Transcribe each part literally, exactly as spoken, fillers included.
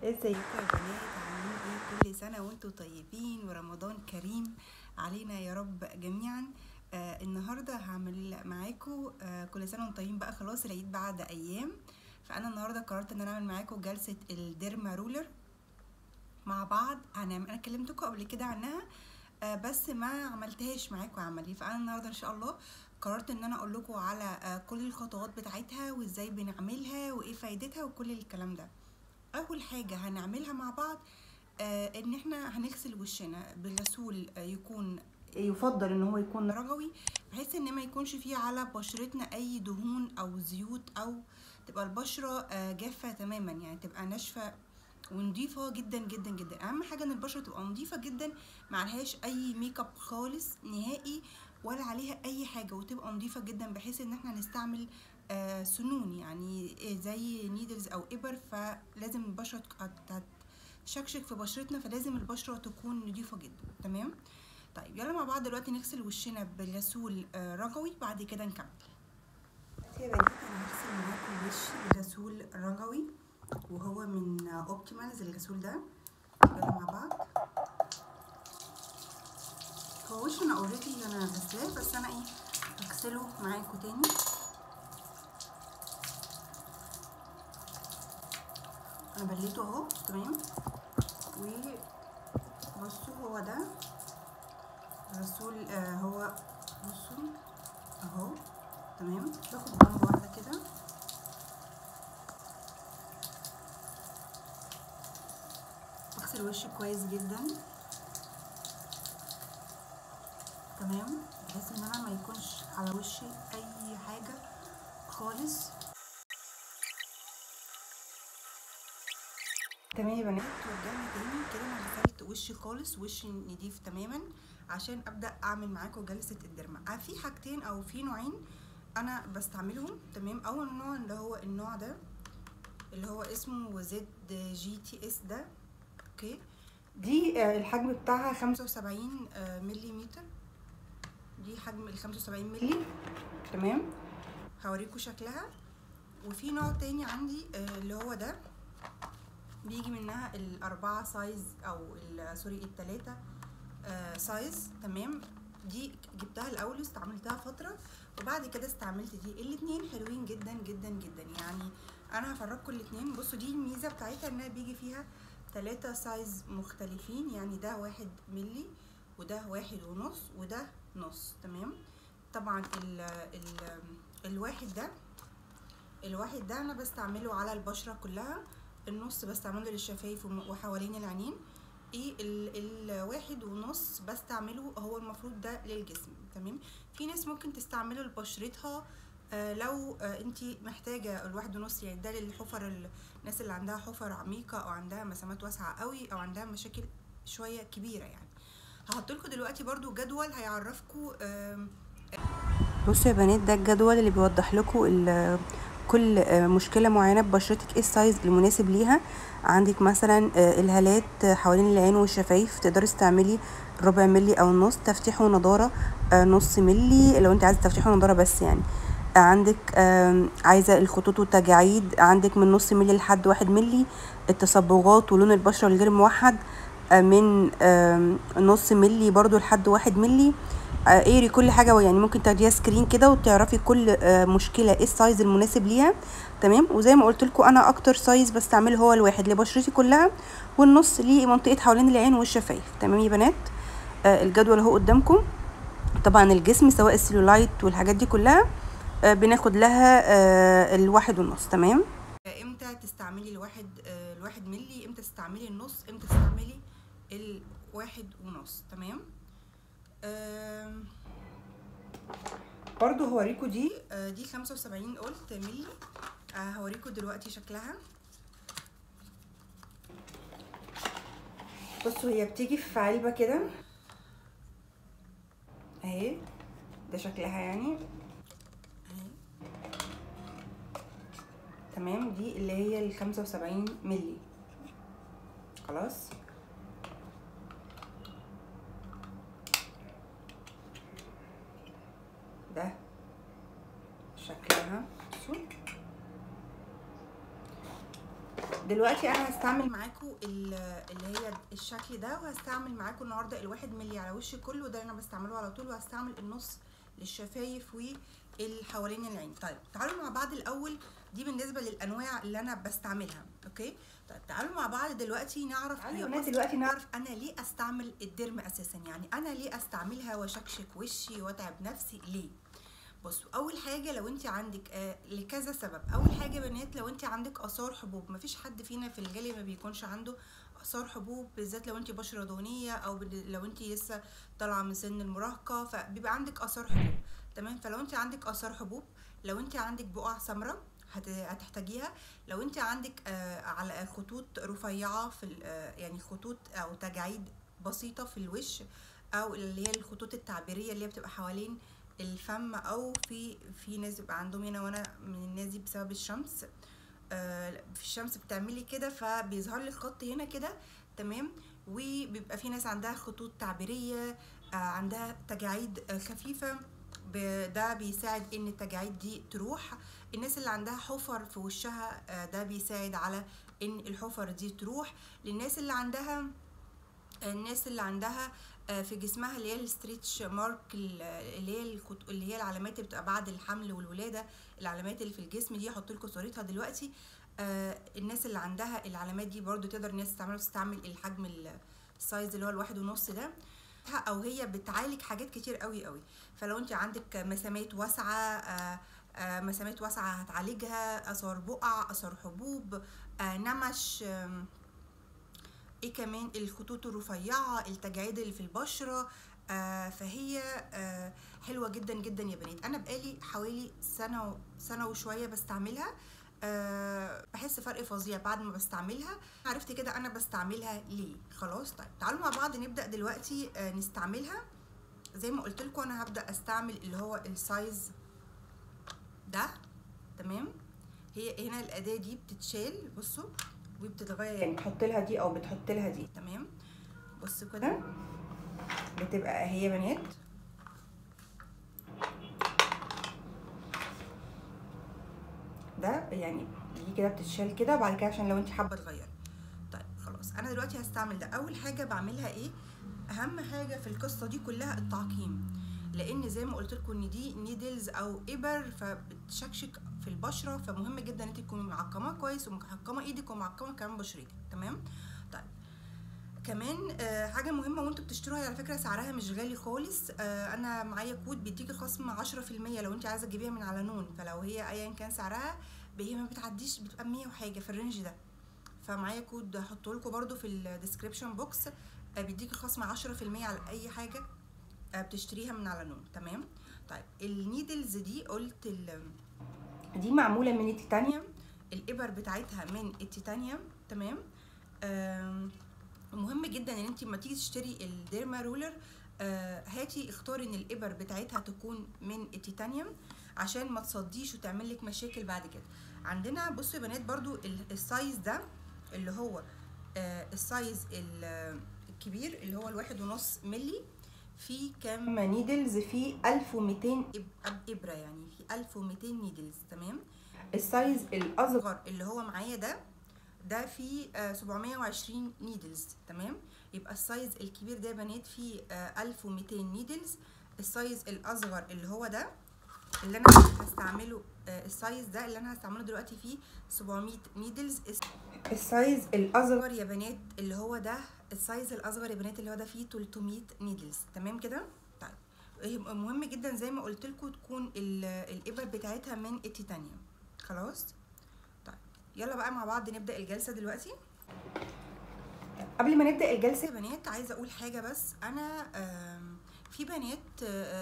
ازيكم يا بنات؟ عاملين ايه؟ كل سنة وانتم طيبين ورمضان كريم علينا يا رب جميعا. آه النهاردة هعمل معاكم آه كل سنة وانتم طيبين، بقى خلاص العيد بعد ايام. فانا النهاردة قررت ان انا اعمل معاكم جلسة الديرما رولر مع بعض. هنعمل، انا كلمتكم قبل كده عنها آه بس ما عملتهاش معاكم عملي. فانا النهارده ان شاء الله قررت ان انا اقول لكم على آه كل الخطوات بتاعتها وازاي بنعملها وايه فايدتها وكل الكلام ده. اول حاجه هنعملها مع بعض آه ان احنا هنغسل وشنا بالغسول، آه يكون يفضل ان هو يكون رغوي، بحيث ان ما يكونش فيه على بشرتنا اي دهون او زيوت، او تبقى البشره آه جافه تماما، يعني تبقى ناشفه ونضيفه جدا جدا جدا. اهم حاجه ان البشره تبقى نضيفه جدا، معلهاش اي ميك اب خالص نهائي ولا عليها اي حاجه، وتبقى نضيفه جدا بحيث ان احنا نستعمل آه سنون، يعني زي نيدلز او ابر. فلازم البشره هتشكشك في بشرتنا، فلازم البشره تكون نضيفه جدا. تمام؟ طيب يلا مع بعض دلوقتي نغسل وشنا بالغسول آه رغوي، بعد كده نكمل. يا بنات انا هغسل معاكم وشي بغسول رغوي، وهو من اوبتيمالز الغسول ده. يلا مع بعض. هو وش انا اوريدي انا غسلاه، بس انا ايه هغسله معاكم تاني. انا بليته اهو. تمام؟ وبصوا هو ده غسول آه هو بصوا اهو. تمام؟ باخد ضربه واحده كده، بغسل وشي كويس جدا. تمام؟ بحيث ان انا ما يكونش على وشي اي حاجه خالص. تمام يا بنات، ورجعنا تاني كده. انا غسلت وشي خالص، وشي نضيف تماما عشان ابدا اعمل معاكم جلسه الديرما. في حاجتين او في نوعين انا بستعملهم. تمام؟ اول نوع اللي هو النوع ده اللي هو اسمه زد جي تي اس ده. اوكي، دي الحجم بتاعها خمسة وسبعين ملي متر. دي حجم ال خمسة وسبعين ملي. تمام؟ هوريكم شكلها. وفي نوع تاني عندي اللي هو ده، بيجي منها الاربعة سايز او سوري التلاتة آه سايز. تمام؟ دي جبتها الاول استعملتها فترة، وبعد كده استعملت دي. الاتنين حلوين جدا جدا جدا، يعني انا هفرجكم الاتنين. بصوا دي الميزة بتاعتها انها بيجي فيها تلاتة سايز مختلفين، يعني ده واحد ملي وده واحد ونص وده نص. تمام؟ طبعا ال ال الواحد ده الواحد ده انا بستعمله على البشرة كلها، النص بستعمله للشفايف وحوالين العينين. ايه الواحد ونص بستعمله هو المفروض ده للجسم. تمام؟ في ناس ممكن تستعمله لبشرتها آه لو آه انتي محتاجه الواحد ونص، يعني ده للحفر، الناس اللي عندها حفر عميقه او عندها مسامات واسعه قوي او عندها مشاكل شويه كبيره. يعني هحط لكم دلوقتي برضو جدول هيعرفكم. آه بصوا يا بنات، ده الجدول اللي بيوضح لكم كل مشكله معينه ببشرتك ايه السايز المناسب ليها. عندك مثلا الهالات حوالين العين والشفايف، تقدري تستعملي ربع ملي او نص. تفتيح ونضاره نص ملي لو انت عايزه تفتيح ونضاره بس. يعني عندك عايزه الخطوط والتجاعيد، عندك من نص ملي لحد واحد ملي. التصبغات ولون البشره الغير موحد من نص ملي برضو لحد واحد ملي. اقري كل حاجه، يعني ممكن تاخديها سكرين كده وتعرفي كل مشكله ايه السايز المناسب ليها. تمام؟ وزي ما قلت لكم انا اكتر سايز بستعمله هو الواحد لبشرتي كلها، والنص لمنطقه حوالين العين والشفايف. تمام يا بنات؟ آه الجدول اهو قدامكم. طبعا الجسم سواء السيلولايت والحاجات دي كلها آه بناخد لها آه الواحد والنص. تمام؟ امتى تستعملي الواحد آه الواحد ملي، امتى تستعملي النص، امتى تستعملي الواحد ونص. تمام؟ آه برضو هوريكم دي آه دي خمسة وسبعين قلت ملي. آه هوريكم دلوقتي شكلها. بصوا هي بتيجي في علبة كده اهي، ده شكلها يعني اهي. تمام؟ دي اللي هي ال خمسة وسبعين ملي. خلاص؟ ده شكلها. بصوا دلوقتي انا هستعمل معاكم اللي هي الشكل ده، وهستعمل معاكم النهارده الواحد ملي على وشي كله، ده اللي انا بستعمله على طول، وهستعمل النص للشفايف والحوالين العين. طيب تعالوا مع بعض الاول، دي بالنسبه للانواع اللي انا بستعملها. اوكي طيب تعالوا مع بعض دلوقتي نعرف تعالوا دلوقتي نعرف انا ليه استعمل الديرم اساسا، يعني انا ليه استعملها واشكشك وشي واتعب نفسي ليه. بصوا، اول حاجه لو انت عندك آه لكذا سبب. اول حاجه بنات، لو انت عندك اثار حبوب، مفيش حد فينا في الجالي ما بيكونش عنده اثار حبوب، بالذات لو انت بشره دهنيه او لو انت لسه طالعه من سن المراهقه فبيبقى عندك اثار حبوب. تمام، فلو انت عندك اثار حبوب، لو انت عندك بقع سمراء هتحتاجيها، لو انت عندك آه على خطوط رفيعه في آه يعني خطوط او تجاعيد بسيطه في الوش، او اللي هي الخطوط التعبيريه اللي هي بتبقى حوالين الفم، او في في ناس بيبقى عندهم هنا، وانا من الناس دي بسبب الشمس، آه في الشمس بتعملي كده فبيظهر لي خط هنا كده. تمام، وبيبقى في ناس عندها خطوط تعبيريه، آه عندها تجاعيد آه خفيفه، ده بيساعد ان التجاعيد دي تروح. الناس اللي عندها حفر في وشها، آه ده بيساعد على ان الحفر دي تروح. للناس اللي عندها الناس اللي عندها في جسمها اللي هي الستريتش مارك، اللي هي الخط... اللي هي العلامات اللي بتبقى بعد الحمل والولاده، العلامات اللي في الجسم دي هحط لكم صورتها دلوقتي. آه الناس اللي عندها العلامات دي برضو تقدر الناس تستعمل تستعمل الحجم السايز اللي هو الواحد ونص ده، او هي بتعالج حاجات كتير قوي قوي. فلو انت عندك مسامات واسعه، آه آه مسامات واسعه هتعالجها، اثار بقع، اثار حبوب، آه نمش، آه ايه كمان الخطوط الرفيعه، التجاعيد اللي في البشره. آه فهي آه حلوه جدا جدا يا بنات. انا بقالي حوالي سنه سنه وشويه بستعملها، أه بحس فرق فظيع بعد ما بستعملها. عرفت كده انا بستعملها ليه. خلاص طيب تعالوا مع بعض نبدا دلوقتي أه نستعملها. زي ما قلت لكم انا هبدا استعمل اللي هو السايز ده. تمام، هي هنا الاداه دي بتتشال، بصوا، وبتتغير، يعني بتحط لها دي او بتحط لها دي. تمام، بصوا كده بتبقى اهي يا بنات. ده يعني دي كده بتتشال كده، وبعد كده عشان لو انت حابه تغيري. طيب خلاص انا دلوقتي هستعمل ده. اول حاجه بعملها ايه، اهم حاجه في القصه دي كلها التعقيم، لان زي ما قلت لكم ان دي نيدلز او ابر فبتشكشك في البشره، فمهم جدا ان انت تكوني معقمه كويس، ومعقمه ايدك ومعقمه كمان بشرتك. تمام. طيب كمان آه حاجه مهمه وانتوا بتشتروها، على فكره سعرها مش غالي خالص. آه انا معايا كود بيديكي خصم عشرة في المية لو انت عايزه تجيبيها من على نون، فلو هي ايا كان سعرها هي ما بتعديش، بتبقى مية وحاجه في الرينج ده. فمعايا كود هحطه لكم برده في الديسكريبشن بوكس، آه بيديكي خصم عشرة في المية على اي حاجه آه بتشتريها من على نون. تمام. طيب النيدلز دي قلت دي معموله من التيتانيوم، الابر بتاعتها من التيتانيوم. تمام. آه مهم جدا ان انت لما تيجي تشتري الديرما رولر آه هاتي اختاري ان الابر بتاعتها تكون من التيتانيوم عشان ما تصديش وتعمل لك مشاكل بعد كده. عندنا بصوا يا بنات برضو السايز ده اللي هو آه السايز الكبير اللي هو الواحد ونص ملي، في كام نيدلز؟ في ألف ومئتين ابره، يعني في ألف ومئتين نيدلز. تمام. السايز الاصغر اللي هو معايا ده ده فيه آه سبعمية وعشرين نيدلز. تمام، يبقى السايز الكبير ده يا بنات فيه آه ألف ومئتين نيدلز. السايز الاصغر اللي هو ده اللي انا هستعمله آه السايز ده اللي انا هستعمله دلوقتي فيه سبعمية نيدلز. السايز الاصغر يا بنات اللي هو ده السايز الاصغر يا بنات اللي هو ده فيه تلتمية نيدلز. تمام كده. طيب مهم جدا زي ما قلت لكم تكون الابر بتاعتها من التيتانيوم. خلاص. يلا بقى مع بعض نبدأ الجلسة دلوقتي. قبل ما نبدأ الجلسة يا بنات عايزة أقول حاجة بس. أنا في بنات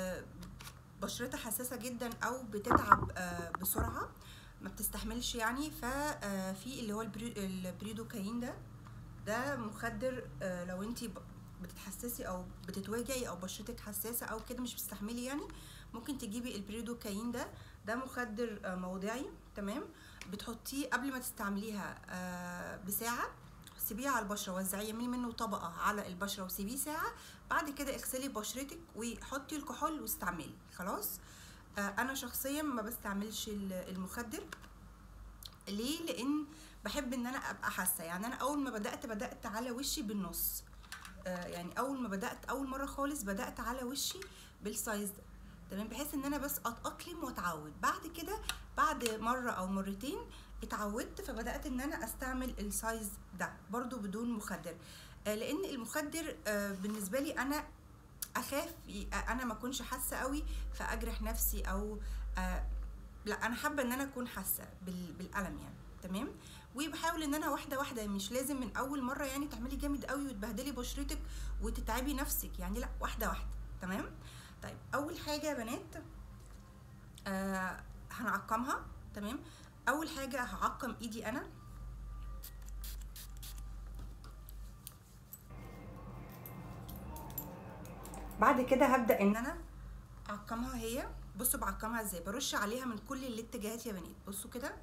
بشرتها حساسة جدا أو بتتعب بسرعة ما بتستحملش يعني، ففي اللي هو البريدوكاين ده ده مخدر لو انتي بتتحسسي أو بتتوجعي أو بشرتك حساسة أو كده مش بتستحملي يعني، ممكن تجيبي البريدوكاين ده. ده مخدر موضعي. تمام، بتحطيه قبل ما تستعمليها آه بساعه، سيبيه على البشره، وزعيه اعملي منه طبقه على البشره وسيبيه ساعه، بعد كده اغسلي بشرتك وحطي الكحول واستعملي. خلاص. آه انا شخصيا ما بستعملش المخدر. ليه؟ لان بحب ان انا ابقى حاسه. يعني انا اول ما بدات بدات على وشي بالنص، آه يعني اول ما بدات اول مره خالص بدات على وشي بالسايز ده، تمام، بحيث ان انا بس اتاقلم واتعود. بعد كده بعد مره او مرتين اتعودت، فبدات ان انا استعمل السايز ده برضو بدون مخدر، آه لان المخدر آه بالنسبه لي انا اخاف انا ما اكونش حاسه قوي فاجرح نفسي، او آه لا، انا حابه ان انا اكون حاسه بالالم يعني، تمام. وبحاول ان انا واحده واحده، مش لازم من اول مره يعني تعملي جامد قوي وتبهدلي بشرتك وتتعبي نفسك يعني، لا، واحده واحده، تمام. طيب اول حاجه يا بنات آه هنعقمها، تمام. اول حاجه هعقم ايدي انا، بعد كده هبدا ان انا اعقمها هي. بصوا بعقمها ازاي، برش عليها من كل الاتجاهات يا بنات، بصوا كده،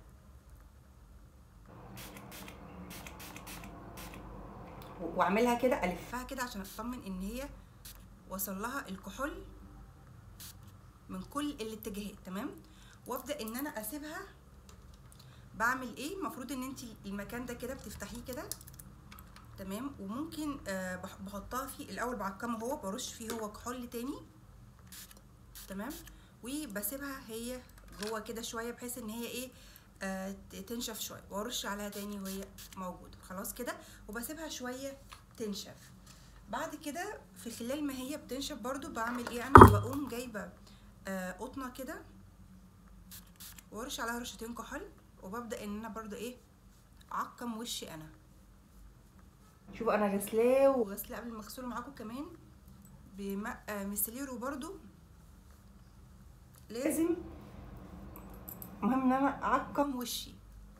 واعملها كده الفها كده عشان اطمن ان هي وصل لها الكحول من كل الاتجاهات، تمام. وابدا ان انا اسيبها. بعمل ايه؟ المفروض ان انت المكان ده كده بتفتحيه كده، تمام، وممكن آه بحطها فيه الاول، بعقمه هو، برش فيه هو كحول تاني، تمام، وبسيبها هي جوه كده شويه بحيث ان هي ايه آه تنشف شويه، وارش عليها تاني وهي موجوده خلاص كده، وبسيبها شويه تنشف. بعد كده في خلال ما هي بتنشف برضو بعمل ايه؟ انا بقوم جايبه آه قطنه كده وارش عليها رشتين كحول، وببدا ان انا برضو ايه اعقم وشي انا. شوفوا انا غسلاه وغسلاه قبل ما اغسله معاكم كمان بماء ميسليرو برضو. لازم مهم ان انا اعقم وشي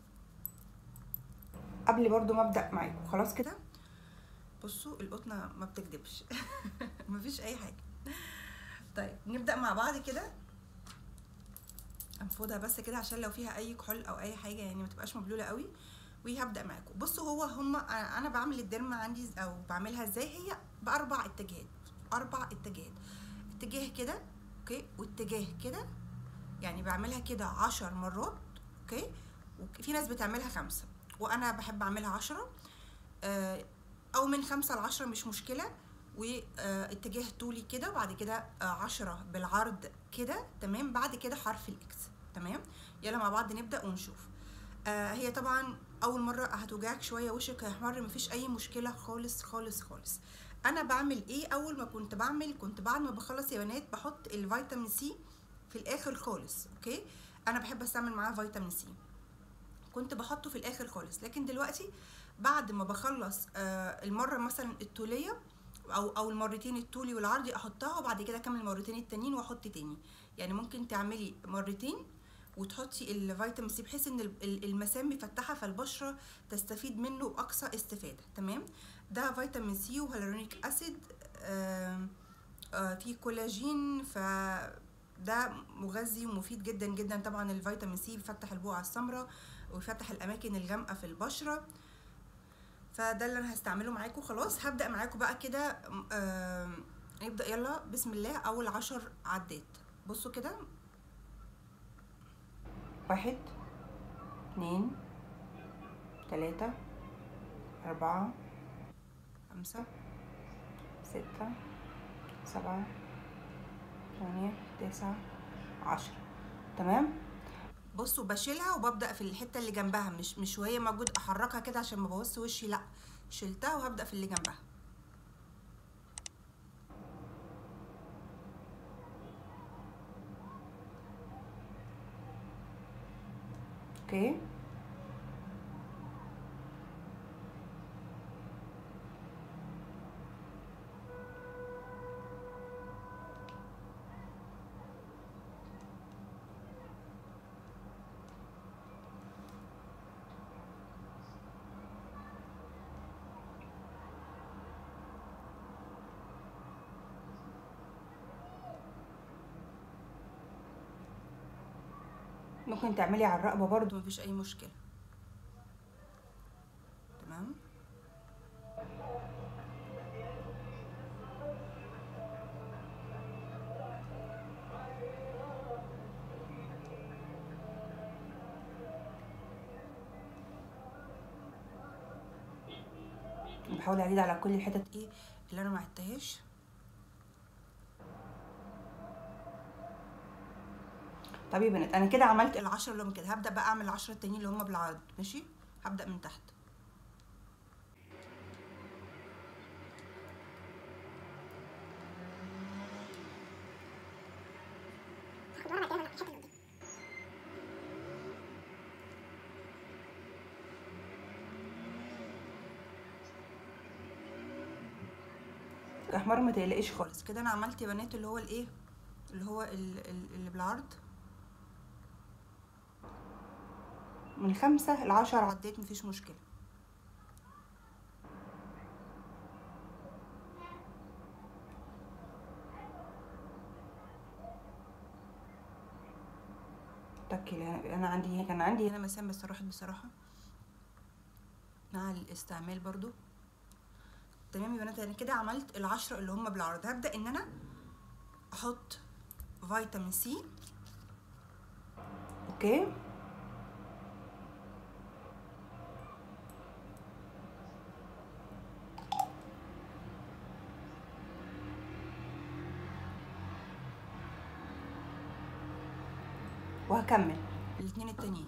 قبل برضو ما ابدا معاكم، خلاص كده. بصوا القطنه ما بتكدبش مفيش اي حاجه. طيب نبدا مع بعض كده، انفضها بس كده عشان لو فيها اي كحول او اي حاجه يعني ما تبقاش مبلوله قوي. وهبدا معاكم. بصوا هو هم انا بعمل الديرما عندي او بعملها ازاي، هي باربع اتجاهات، اربع اتجاهات، اتجاه كده اوكي، واتجاه كده، يعني بعملها كده عشر مرات اوكي. وفي ناس بتعملها خمسه، وانا بحب اعملها عشرة، او من خمسة لعشرة مش مشكله. واتجاه طولي كده، وبعد كده عشرة بالعرض كده، تمام. بعد كده حرف الاكس، تمام. يلا مع بعض نبدا ونشوف. آه هي طبعا اول مره هتوجعك شويه، وشك هيحمر، مفيش اي مشكله خالص خالص خالص. انا بعمل ايه؟ اول ما كنت بعمل كنت بعد ما بخلص يا بنات بحط الفيتامين سي في الاخر خالص اوكي. انا بحب استعمل معاه فيتامين سي، كنت بحطه في الاخر خالص. لكن دلوقتي بعد ما بخلص آه المره مثلا الطوليه او او المرتين الطولي والعرضي احطها، وبعد كده اكمل المرتين التانيين واحط تاني. يعني ممكن تعملي مرتين وتحطي الفيتامين سي بحيث ان المسام مفتحه فالبشره تستفيد منه باقصى استفاده، تمام. ده فيتامين سي وهيالورونيك اسيد، آه آه في كولاجين، ف ده مغذي ومفيد جدا جدا. طبعا الفيتامين سي بيفتح البقع السمراء ويفتح الاماكن الغامقه في البشره، فده اللي انا هستعمله معاكم. خلاص هبدا معاكم بقى كده، آه نبدا يلا بسم الله. اول عشر عدات، بصوا كده، واحد اتنين تلاتة أربعة خمسة ستة سبعة تمانية تسعة عشرة، تمام. بصوا بشيلها وببدأ في الحتة اللي جنبها، مش مش وهي موجود أحركها كده عشان ما بوظش وشي، لأ، شلتها وهبدأ في اللي جنبها اوكي. ممكن تعملي على الرقبه برضو مفيش اي مشكله، تمام. بحاول اعيد على كل الحتت ايه اللي انا ما عدتهاش. طب يا بنات انا كده عملت العشرة اللي هم كده، هبدا بقى اعمل العشرة التانيين اللي هم بالعرض. ماشي، هبدا من تحت. الاحمر ما تقلقيش خالص. كده انا عملت يا بنات اللي هو الايه اللي هو اللي بالعرض من خمسة لعشرة عديت، مفيش مشكلة. تكي انا عندي كان عندي هنا مسام بس راحت بصراحة مع الاستعمال برضو. تمام يا بنات، انا كده عملت العشرة اللي هم بالعرض. هبدأ ان انا احط فيتامين سي. اوكي، وهكمل الاثنين التانيين.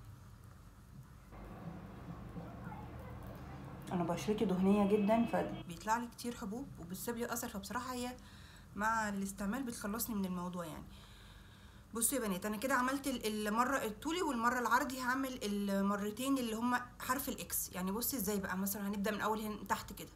انا بشرتي دهنيه جدا فبيطلع لي كتير حبوب وبتسيب لي اثر، فبصراحه هي مع الاستعمال بتخلصني من الموضوع يعني. بصوا يا بنات انا كده عملت المره الطولي والمره العرضي، هعمل المرتين اللي هم حرف الاكس. يعني بصي ازاي بقى، مثلا هنبدا من اول هنا تحت كده.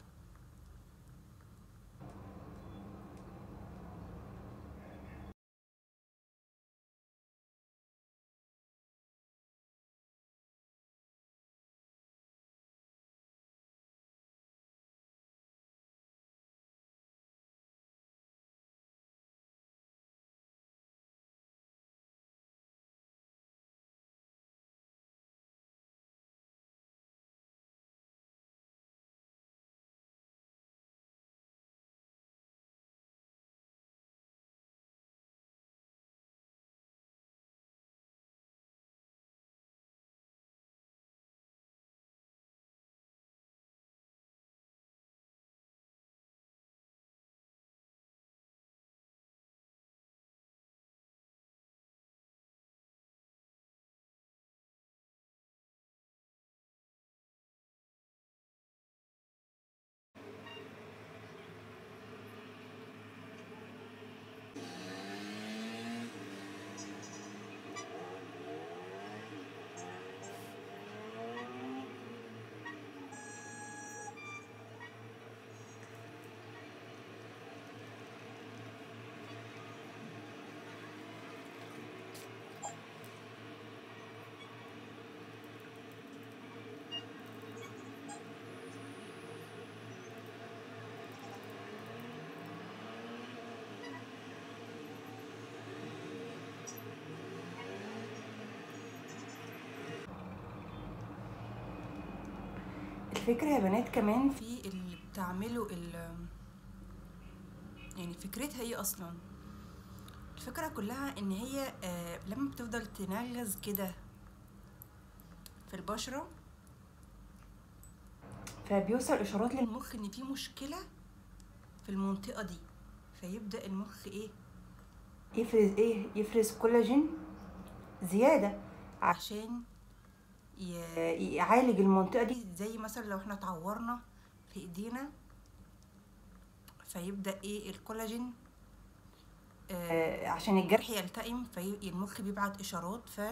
الفكره يا بنات كمان في اللي بتعملوا يعني فكرتها ايه اصلا. الفكره كلها ان هي آه لما بتفضل تنغز كده في البشره فبيوصل اشارات للمخ ان في مشكله في المنطقه دي، فيبدا المخ ايه يفرز ايه يفرز كولاجين زياده عشان يعالج المنطقه دي. زي مثلا لو احنا اتعورنا في ايدينا فيبدا ايه الكولاجين آه عشان الجرح يلتئم، فالمخ بيبعت اشارات. ف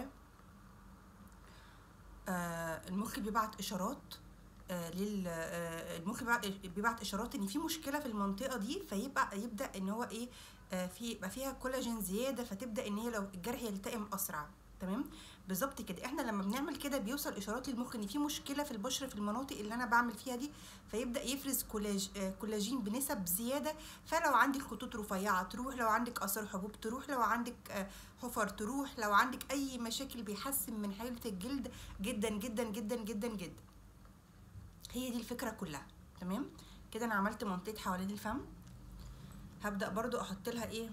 آه المخ بيبعت اشارات آه لل آه المخ بيبعت, بيبعت اشارات ان في مشكله في المنطقه دي، فيبقى يبدا ان هو ايه آه في يبقى فيها كولاجين زياده، فتبدا ان هي لو الجرح يلتئم اسرع. تمام بالظبط كده. احنا لما بنعمل كده بيوصل اشارات للمخ ان في مشكله في البشره في المناطق اللي انا بعمل فيها دي، فيبدا يفرز كولاج آه كولاجين بنسب زياده. فلو عندك خطوط رفيعه تروح، لو عندك اثار حبوب تروح، لو عندك آه حفر تروح، لو عندك اي مشاكل بيحسن من حاله الجلد جدا جدا جدا جدا جدا. هي دي الفكره كلها. تمام كده انا عملت منطقه حوالين الفم. هبدا برضو احط لها ايه،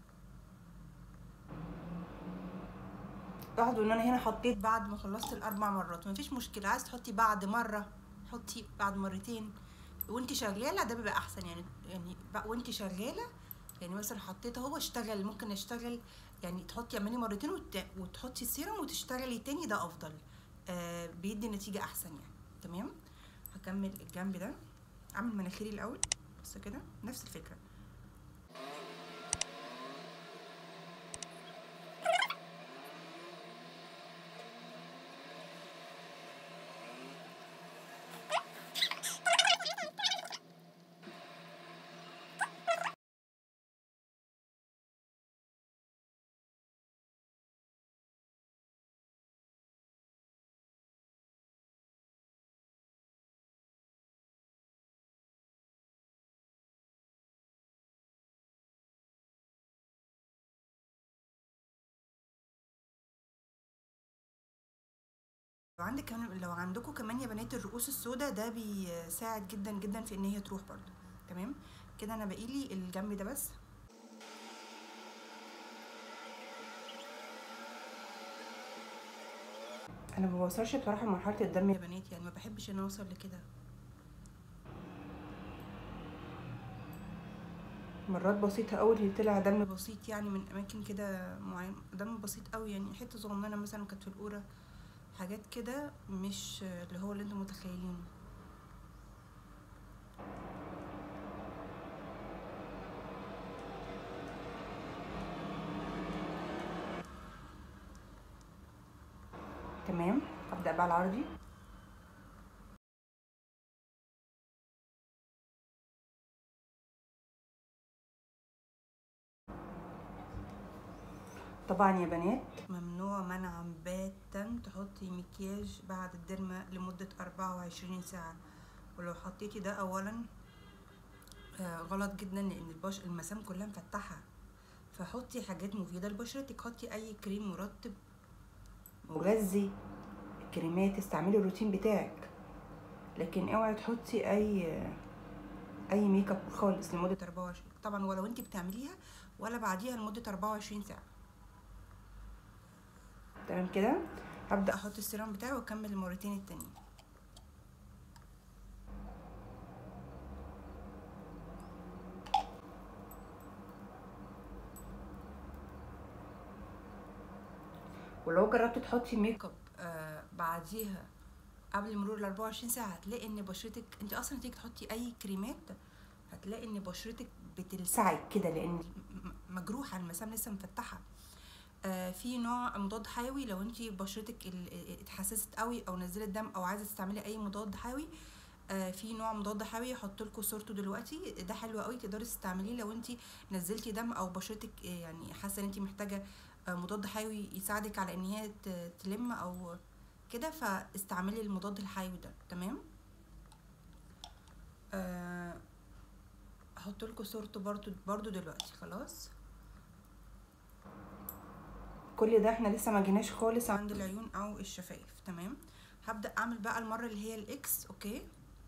لاحظوا ان انا هنا حطيت بعد ما خلصت الاربع مرات، مفيش مشكله. عايز تحطي بعد مره حطي، بعد مرتين وانت شغاله ده بيبقى احسن يعني يعني وانت شغاله يعني مثلا حطيت اهو اشتغل، ممكن اشتغل يعني تحطي اعملي مرتين وت... وتحطي السيرم وتشتغلي تاني، ده افضل. آه بيدي نتيجه احسن يعني. تمام. هكمل الجنب ده، اعمل مناخيري الاول بس كده نفس الفكره. لو عندك كمان، لو عندكم كمان يا بنات الرؤوس السوداء، ده بيساعد جدا جدا في ان هي تروح برضو. تمام كده انا باقيلي الجنب ده بس. انا ما بوصلش بصراحه لمرحله الدم يا بنات، يعني ما بحبش ان اوصل لكده. مرات بسيطه قوي اللي طلع دم بسيط يعني من اماكن كده معين، دم بسيط قوي يعني حته صغننه مثلا كانت في القوره، حاجات كده مش اللي هو اللي انتم متخيلينه. تمام ابدا بقى العرضي. طبعا يا بنات ممنوع منعا باتا تحطي مكياج بعد الديرما لمدة أربعة وعشرين ساعة، ولو حطيتي ده أولا آه غلط جدا، لأن البش المسام كلها مفتحة، فحطي حاجات مفيدة لبشرتك، حطي أي كريم مرطب مغذي، كريمات، استعملي الروتين بتاعك، لكن اوعي تحطي أي أي ميك اب خالص لمدة أربعة وعشرين، طبعا ولو انت بتعمليها ولا بعديها لمدة أربعة وعشرين ساعة. تمام كده هبدا احط السيرم بتاعي واكمل المرتين التانيين. ولو جربتي تحطي ميك اب آه بعديها قبل مرور ال أربعة وعشرين ساعه، هتلاقي ان بشرتك، انت اصلا تيجي تحطي اي كريمات هتلاقي ان بشرتك بتلسعك كده، لان مجروحه، المسام لسه مفتحه. آه في نوع مضاد حيوي لو انت بشرتك اتحسست قوي او نزلت دم او عايزه تستعملي اي مضاد حيوي، آه في نوع مضاد حيوي هحط لكم صورته دلوقتي، ده حلو قوي تقدري تستعمليه لو انت نزلتي دم او بشرتك يعني حاسه ان انت محتاجه آه مضاد حيوي يساعدك على ان هي تلم او كده، فاستعملي المضاد الحيوي ده. تمام. آه هحط لكم صورته برضو برضو دلوقتي. خلاص كل ده احنا لسه ما جيناش خالص عند العيون او الشفايف. تمام. هبدا اعمل بقى المره اللي هي الاكس. اوكي.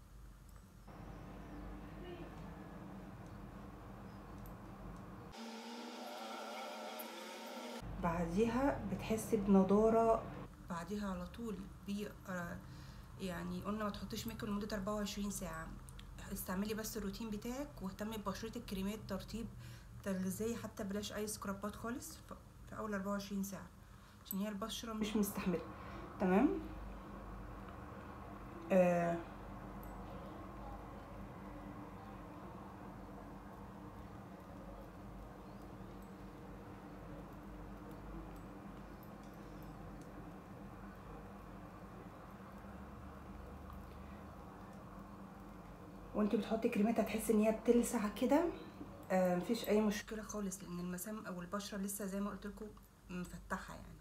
بعديها بتحسي بنضاره بعديها على طول بي آه يعني قلنا ما تحطيش ميك اب لمده أربعة وعشرين ساعه، استعملي بس الروتين بتاعك واهتمي ببشرتك، كريمات، ترطيب، تغذيه، حتى بلاش اي سكرابات خالص في اول أربعة وعشرين ساعه عشان هي البشره مش مستحمله. تمام. آه وانت بتحطي كريمات هتحسي ان هي بتلسع كده، آه مفيش اي مشكله خالص، لان المسام او البشره لسه زي ما قلت لكم مفتحه يعني.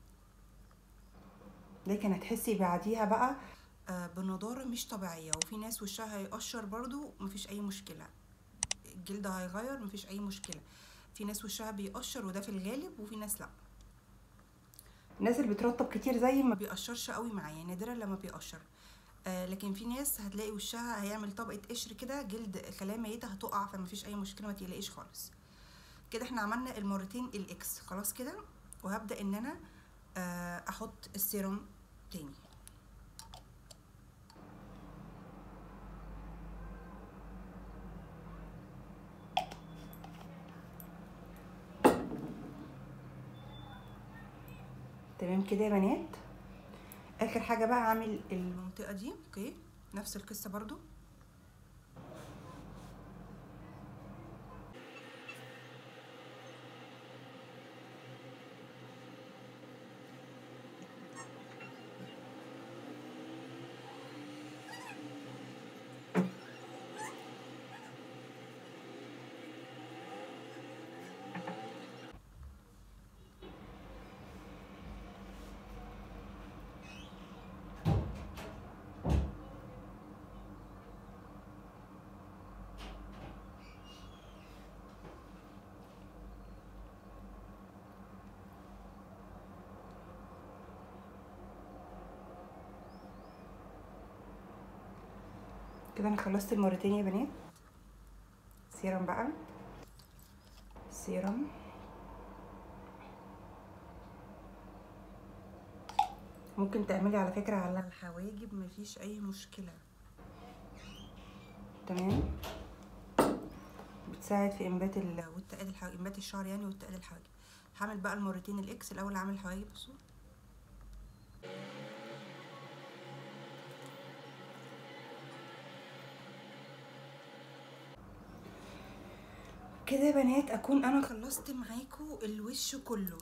لكن هتحسي بعديها بقى آه بنضاره مش طبيعيه، وفي ناس وشها هيقشر برضو مفيش اي مشكله، الجلد هيغير مفيش اي مشكله، في ناس وشها بيقشر وده في الغالب، وفي ناس لا. الناس اللي بترطب كتير زي ما بيقشرش قوي معايا، نادرا لما بيقشر. آه لكن في ناس هتلاقي وشها هيعمل طبقه قشر كده، جلد خلايا ميته هتقع، فمفيش اي مشكله، ما تقلقيش خالص. كده احنا عملنا المرتين الاكس. خلاص كده. وهبدا ان انا آه احط السيروم تاني. تمام كده يا بنات. اخر حاجه بقى اعمل المنطقه دي. اوكي، نفس القصه برضو. كده انا خلصت المرتين يا بنات. سيرم بقى، سيرم. ممكن تعملي على فكره على الحواجب، مفيش اي مشكله. تمام، بتساعد في انبات ال واتقاد الحواجب، انبات الشعر يعني واتقاد الحواجب. هعمل بقى المرتين الاكس الاول. هعمل الحواجب بصوا كده يا بنات. اكون انا خلصت معاكم الوش كله.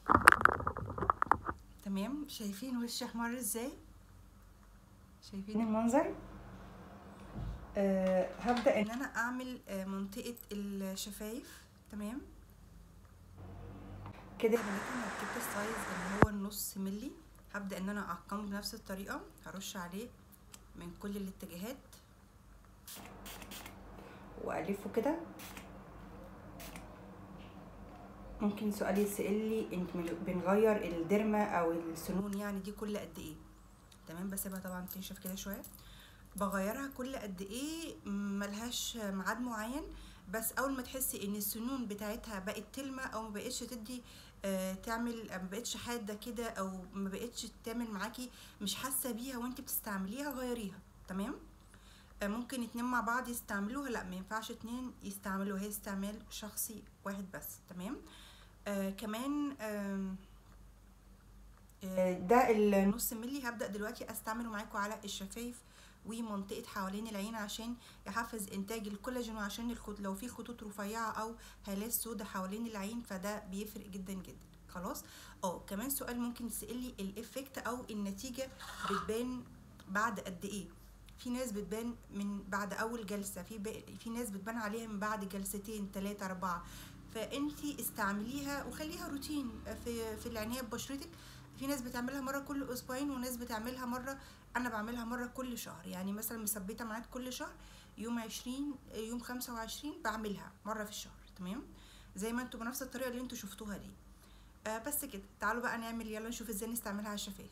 تمام، شايفين وشي احمر ازاي؟ شايفين المنظر؟ أه هبدا ان انا اعمل أه منطقه الشفايف. تمام كده يا بنات. انا ركبت السايز اللي هو النص ملي. هبدا ان انا اعقمه بنفس الطريقه. هرش عليه من كل الاتجاهات والفه كده. ممكن سؤال يتسال لي انت بنغير الديرما او السنون يعني دي كل قد ايه؟ تمام، بسيبها طبعا تنشف كده شويه. بغيرها كل قد ايه؟ ملهاش ميعاد معين، بس اول ما تحسي ان السنون بتاعتها بقت تلمع او ما بقتش تدي آه تعمل، ما بقتش حاده كده او ما بقتش تعمل معاكي، مش حاسه بيها وانت بتستعمليها، غيريها. تمام. آه ممكن اتنين مع بعض يستعملوها؟ لا، ما ينفعش اتنين يستعملوها، هي استعمال شخصي واحد بس. تمام. آه كمان آه ده النص ملي هبدأ دلوقتي استعمله معاكم على الشفايف ومنطقة حوالين العين عشان يحفز انتاج الكولاجين، وعشان الخط لو في خطوط رفيعة او هالات سودة حوالين العين فده بيفرق جدا جدا. خلاص. اه كمان سؤال ممكن تسألي الافكت او النتيجة بتبان بعد قد ايه؟ في ناس بتبان من بعد اول جلسة، في في ناس بتبان عليها من بعد جلستين تلاتة اربعة. فانتي استعمليها وخليها روتين في في العناية ببشرتك. في ناس بتعملها مره كل اسبوعين، وناس بتعملها مره، انا بعملها مره كل شهر. يعني مثلا مثبته ميعاد كل شهر يوم عشرين يوم خمسة وعشرين بعملها مره في الشهر. تمام، زي ما انتوا بنفس الطريقه اللي انتوا شفتوها دي. آه بس كده. تعالوا بقى نعمل، يلا نشوف ازاي نستعملها على الشفايف.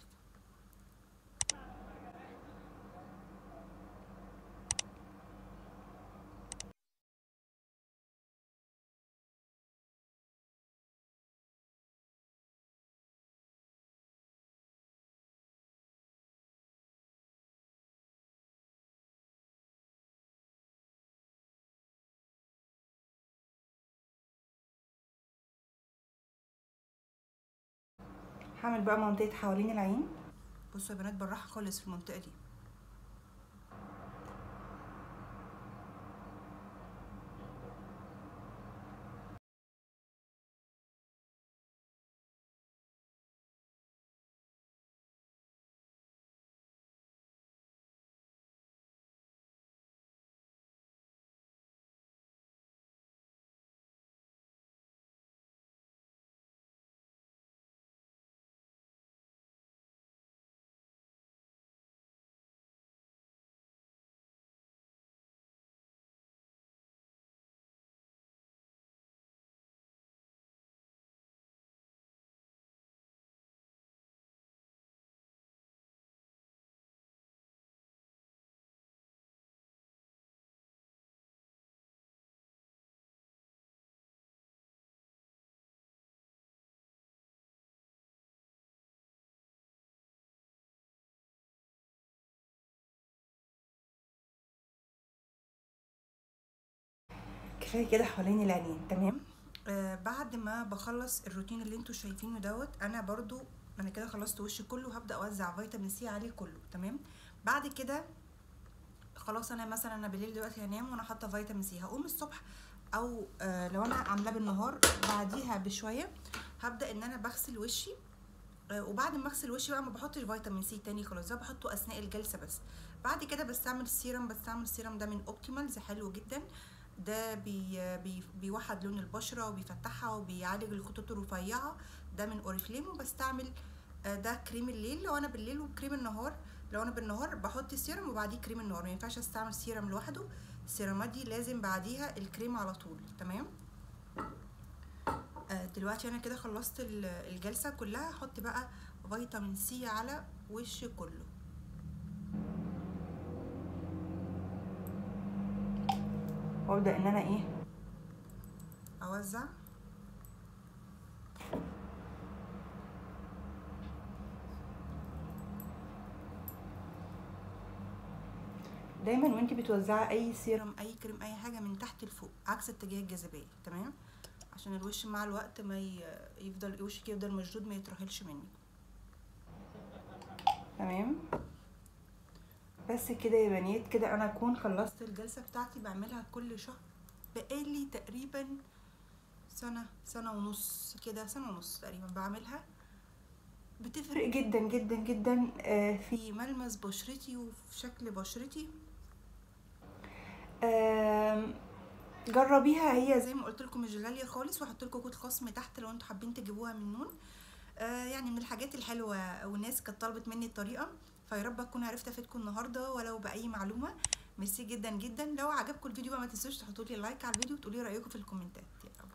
هعمل بقى منطقه حوالين العين. بصوا يا بنات، بالراحه خالص في المنطقه دي. كفايه كده حوالين العينين. تمام. آه بعد ما بخلص الروتين اللي انتوا شايفينه دوت، انا برضو انا كده خلصت وشي كله، هبدا اوزع فيتامين سي عليه كله. تمام. بعد كده خلاص انا مثلا انا بالليل دلوقتي هنام وانا حاطه فيتامين سي، هقوم الصبح او آه لو انا عاملاه بالنهار بعديها بشويه هبدا ان انا بغسل وشي. آه وبعد ما اغسل وشي بقى ما بحطش فيتامين سي تاني خلاص، ده بحطه اثناء الجلسه بس. بعد كده بستعمل سيرم، بستعمل السيرم ده من اوبتيمالز، حلو جدا. ده بي بي بيوحد لون البشره وبيفتحها وبيعالج الخطوط الرفيعه، ده من اوريفليم. وبستعمل آه ده كريم الليل لو انا بالليل، وكريم النهار لو انا بالنهار بحط السيرم وبعديه كريم النهار. ما ينفعش استعمل سيرم لوحده، السيرامات دي لازم بعديها الكريم على طول. تمام. آه دلوقتي انا كده خلصت الجلسه كلها، هحط بقى فيتامين سي على وشي كله. وابدا ان انا ايه اوزع. دايما وانتي بتوزعي اي سيرم اي كريم اي حاجه من تحت لفوق عكس اتجاه الجاذبيه. تمام. عشان الوش مع الوقت ما يفضل وشك يفضل مشدود ما يترهلش منك. تمام. بس كده يا بنات، كده انا اكون خلصت الجلسه بتاعتي، بعملها كل شهر بقالي تقريبا سنه سنه ونص كده، سنه ونص تقريبا بعملها. بتفرق جدا جدا جدا في ملمس بشرتي وفي شكل بشرتي. جربيها، هي زي ما قلت لكم مش غاليه خالص، وهحط لكم كود خصم تحت لو انتوا حابين تجيبوها من نون. آه يعني من الحاجات الحلوه، والناس كانت طلبت مني الطريقه، فيا رب اكون عرفت افيدكم النهارده ولو باي معلومه. ميرسي جدا جدا. لو عجبكم الفيديو بقى ما تنسوش تحطوا لي لايك على الفيديو وتقولوا لي رايكم في الكومنتات.